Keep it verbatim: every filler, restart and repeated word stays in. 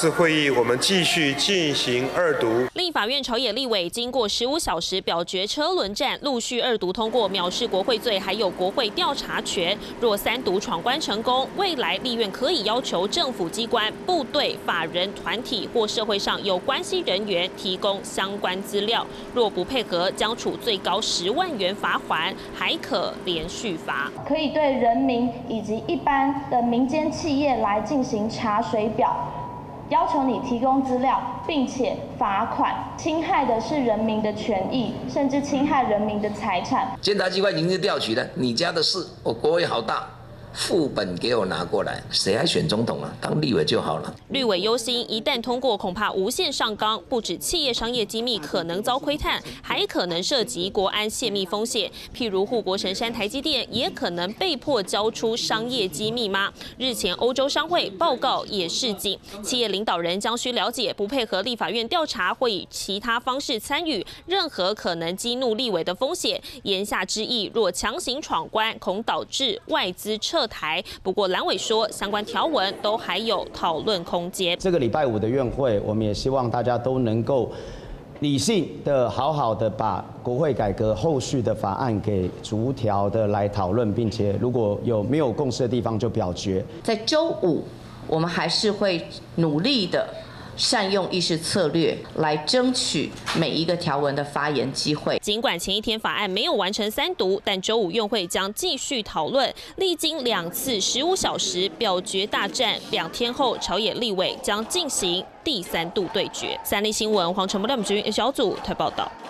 次会议我们继续进行二读。 立法院朝野立委经过十五小时表决车轮战，陆续二读通过藐视国会罪，还有国会调查权。若三读闯关成功，未来立院可以要求政府机关、部队、法人团体或社会上有关系人员提供相关资料。若不配合，将处最高十万元罚款，还可连续罚。 可以对人民以及一般的民间企业来进行查水表。 要求你提供资料，并且罚款，侵害的是人民的权益，甚至侵害人民的财产。 监察机关刑事调取的，你家的事，我国会好大。 副本给我拿过来，谁还选总统啊？当立委就好了。 绿委忧心，一旦通过，恐怕无限上纲，不止企业商业机密可能遭窥探，还可能涉及国安泄密风险。譬如护国神山台积电，也可能被迫交出商业机密吗？日前欧洲商会报告也示警，企业领导人将需了解，不配合立法院调查，会以其他方式参与任何可能激怒立委的风险。言下之意，若强行闯关，恐导致外资撤。 台不过，蓝委说相关条文都还有讨论空间。 这个礼拜五的院会，我们也希望大家都能够理性的、好好的把国会改革后续的法案给逐条的来讨论，并且如果有没有共识的地方就表决。 在周五，我们还是会努力的。 善用议事策略来争取每一个条文的发言机会。 尽管前一天法案没有完成三读，但周五院会将继续讨论。历经两次十五小时表决大战，两天后朝野立委将进行第三度对决。三立新闻黄晨博、廖美君小组台报道。